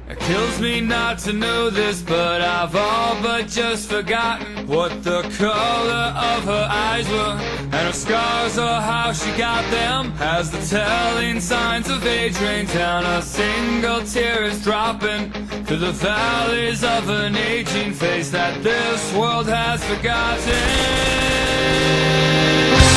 It kills me not to know this, but I've all but just forgotten what the color of her eyes were, and her scars or how she got them. As the telling signs of age rain down, a single tear is dropping through the valleys of an aging face that this world has forgotten.